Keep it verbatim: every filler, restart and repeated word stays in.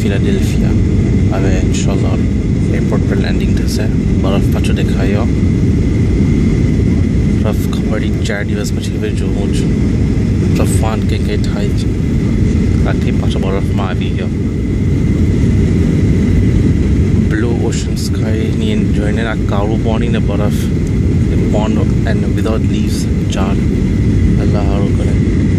Philadelphia હવે ઇન્શાલ્લાહ airport પર landing થશે બરફ પાછો દેખાયો બરફ ખબડી ચાર દિવસ પછી હવે જોઉં છું બરફવાન કંઈ કંઈ થાય છે આથી પાછો બરફમાં આવી ગયો બ્લુ ઓશન સ્કાયની જોઈને આ કાળું પાણીને બરફ પોન્ડ એન્ડ વિધાઉટ લીવ્સ ચાર અલ્લાહ હારું કરે